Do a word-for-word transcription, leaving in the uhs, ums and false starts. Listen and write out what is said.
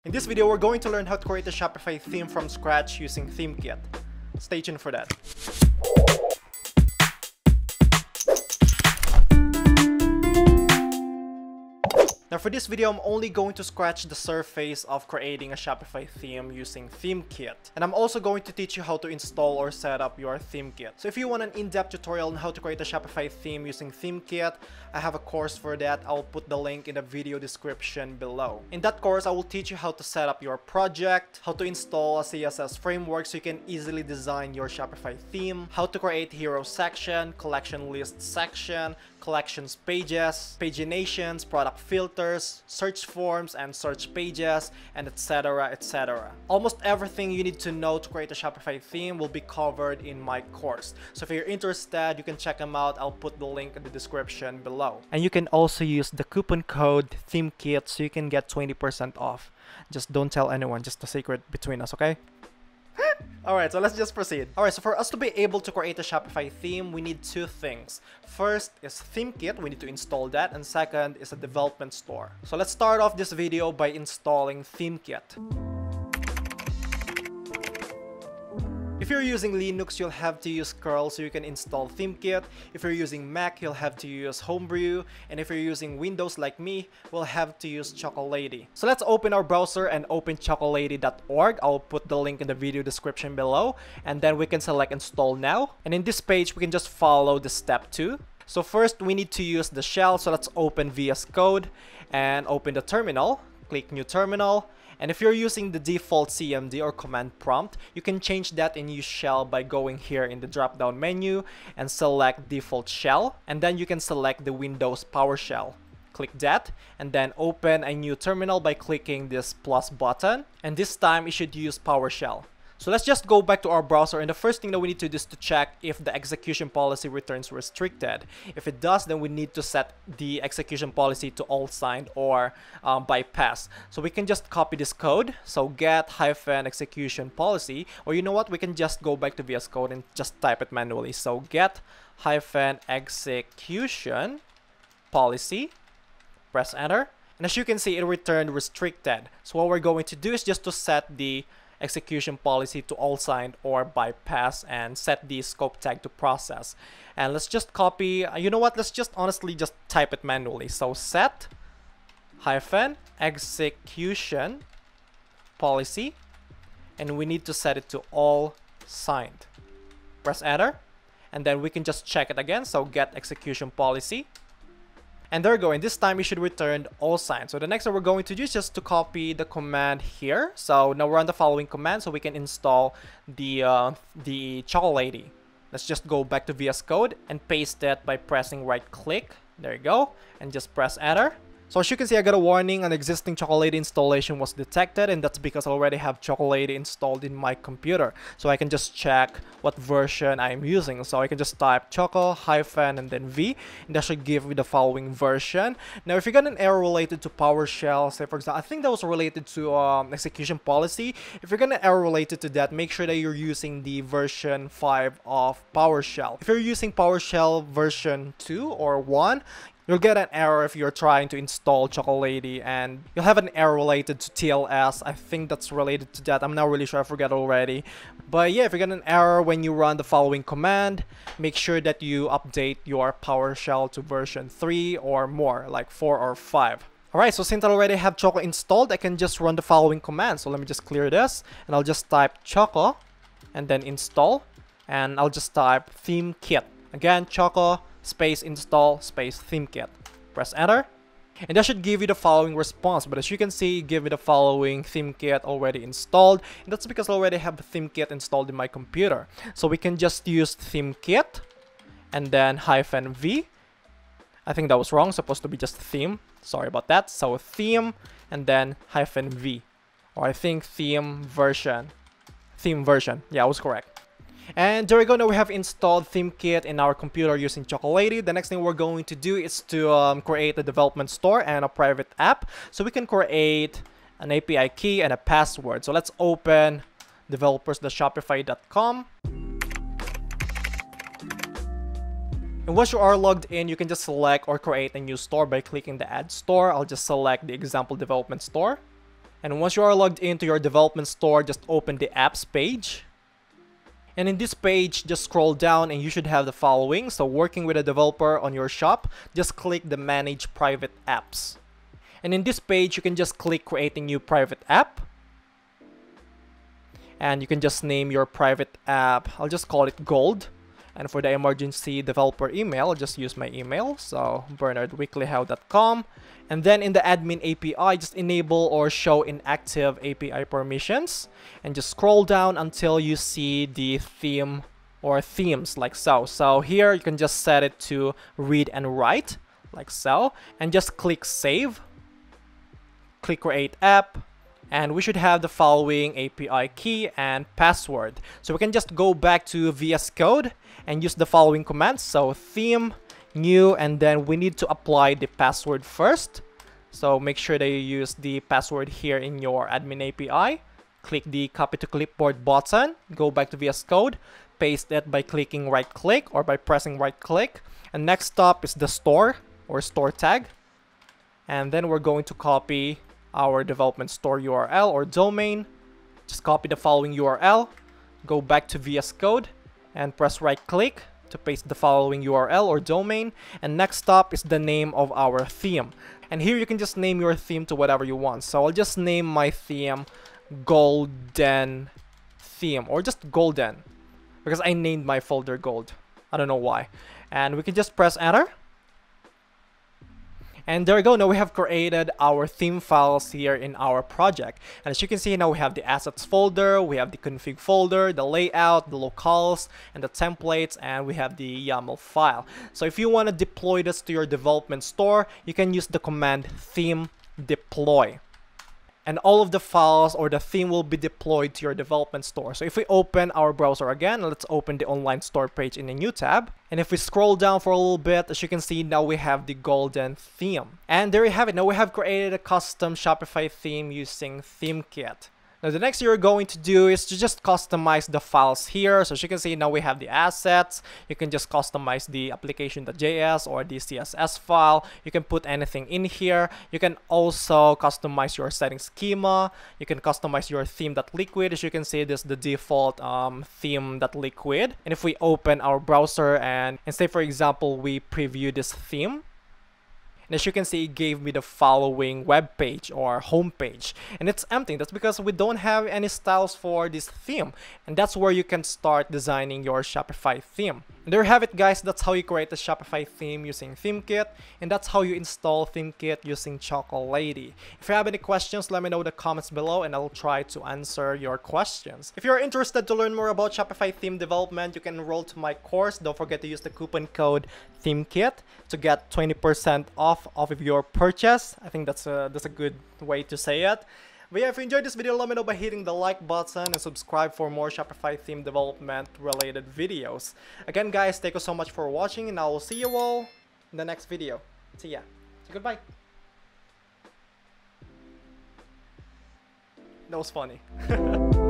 In this video, we're going to learn how to create a Shopify theme from scratch using ThemeKit. Stay tuned for that. Now for this video, I'm only going to scratch the surface of creating a Shopify theme using ThemeKit. And I'm also going to teach you how to install or set up your ThemeKit. So if you want an in-depth tutorial on how to create a Shopify theme using ThemeKit, I have a course for that. I'll put the link in the video description below. In that course, I will teach you how to set up your project, how to install a C S S framework so you can easily design your Shopify theme, how to create hero section, collection list section, collections pages, paginations, product filters, search forms and search pages, and etc, et cetera. Almost everything you need to know to create a Shopify theme will be covered in my course. So if you're interested, you can check them out. I'll put the link in the description below. And you can also use the coupon code ThemeKit so you can get twenty percent off. Just don't tell anyone, just a secret between us, okay? Alright, so let's just proceed. Alright, so for us to be able to create a Shopify theme, we need two things. First is ThemeKit, we need to install that, and second is a development store. So let's start off this video by installing ThemeKit. If you're using Linux, you'll have to use curl so you can install ThemeKit. If you're using Mac, you'll have to use Homebrew. And if you're using Windows like me, we'll have to use Chocolady. So let's open our browser and open chocolady dot org. I'll put the link in the video description below. And then we can select install now. And in this page, we can just follow the step two. So first, we need to use the shell. So let's open V S Code and open the terminal. Click New Terminal. And if you're using the default C M D or command prompt, you can change that and use shell by going here in the drop-down menu and select default shell. And then you can select the Windows PowerShell. Click that and then open a new terminal by clicking this plus button. And this time you should use PowerShell. So let's just go back to our browser, and the first thing that we need to do is to check if the execution policy returns restricted. If it does, then we need to set the execution policy to all signed or um, bypass. So we can just copy this code. So get hyphen execution policy, or you know what, we can just go back to V S Code and just type it manually. So get hyphen execution policy, press enter, and as you can see, it returned restricted. So what we're going to do is just to set the execution policy to all signed or bypass and set the scope tag to process. And let's just copy, you know what, let's just honestly just type it manually. So set hyphen execution policy, and we need to set it to all signed. Press enter, and then we can just check it again. So get execution policy. And there we go, and this time we should return all signed. So the next thing we're going to do is just to copy the command here. So now we're on the following command so we can install the, uh, the Chocolady. Let's just go back to V S Code and paste it by pressing right click. There you go, and just press enter. So as you can see, I got a warning, an existing Chocolady installation was detected, and that's because I already have Chocolady installed in my computer. So I can just check what version I'm using. So I can just type choco hyphen and then V, and that should give me the following version. Now if you got an error related to PowerShell, say for example, I think that was related to um, execution policy. If you're gonna error related to that, make sure that you're using the version five of PowerShell. If you're using PowerShell version two or one, you'll get an error if you're trying to install Chocolady, and you'll have an error related to T L S. I think that's related to that. I'm not really sure. I forget already. But yeah, if you get an error when you run the following command, make sure that you update your PowerShell to version three or more, like four or five. Alright, so since I already have Choco installed, I can just run the following command. So let me just clear this, and I'll just type Choco, and then install, and I'll just type ThemeKit. Again, Choco space install space ThemeKit. Press enter, and that should give you the following response. But as you can see, give me the following ThemeKit already installed, and that's because I already have ThemeKit installed in my computer. So we can just use ThemeKit and then hyphen V. I think that was wrong, supposed to be just theme. Sorry about that. So theme and then hyphen V, or I think theme version. Theme version. Yeah, I was correct. And there we go, now we have installed ThemeKit in our computer using Chocolady. The next thing we're going to do is to um, create a development store and a private app. So we can create an A P I key and a password. So let's open developers dot shopify dot com. And once you are logged in, you can just select or create a new store by clicking the Add Store. I'll just select the example development store. And once you are logged into your development store, just open the apps page. And in this page, just scroll down and you should have the following. So working with a developer on your shop, just click the manage private apps. And in this page, you can just click creating new private app. And you can just name your private app. I'll just call it Gold. And for the emergency developer email, I'll just use my email. So bernard weekly how dot com. And then in the admin A P I, just enable or show inactive A P I permissions. And just scroll down until you see the theme or themes like so. So here you can just set it to read and write like so. And just click save. Click create app. And we should have the following A P I key and password. So we can just go back to V S Code and use the following commands. So theme, new, and then we need to apply the password first. So make sure that you use the password here in your admin A P I. Click the copy to clipboard button. Go back to V S Code. Paste it by clicking right click or by pressing right click. And next up is the store or store tag. And then we're going to copy our development store U R L or domain. Just copy the following U R L, go back to V S Code and press right click to paste the following U R L or domain. And next up is the name of our theme. And here you can just name your theme to whatever you want. So I'll just name my theme Golden Theme or just Golden because I named my folder Gold. I don't know why. And we can just press enter. And there we go, now we have created our theme files here in our project. And as you can see, now we have the assets folder, we have the config folder, the layout, the locales, and the templates, and we have the YAML file. So if you want to deploy this to your development store, you can use the command theme deploy. And all of the files or the theme will be deployed to your development store. So if we open our browser again, let's open the online store page in a new tab. And if we scroll down for a little bit, as you can see, now we have the Golden theme. And there you have it. Now we have created a custom Shopify theme using ThemeKit. Now the next you're going to do is to just customize the files here. So as you can see, now we have the assets. You can just customize the application.js or the C S S file. You can put anything in here. You can also customize your setting schema. You can customize your theme.liquid. As you can see, this is the default um, theme.liquid. And if we open our browser and, and say, for example, we preview this theme, and as you can see, it gave me the following web page or home page. And it's empty. That's because we don't have any styles for this theme. And that's where you can start designing your Shopify theme. And there you have it, guys. That's how you create a Shopify theme using ThemeKit. And that's how you install ThemeKit using Chocolatey. If you have any questions, let me know in the comments below and I'll try to answer your questions. If you're interested to learn more about Shopify theme development, you can enroll to my course. Don't forget to use the coupon code ThemeKit to get twenty percent off off of your purchase. I think that's a, that's a good way to say it. But yeah, if you enjoyed this video, let me know by hitting the like button and subscribe for more Shopify theme development related videos. Again, guys, thank you so much for watching and I will see you all in the next video. See ya. So goodbye. That was funny.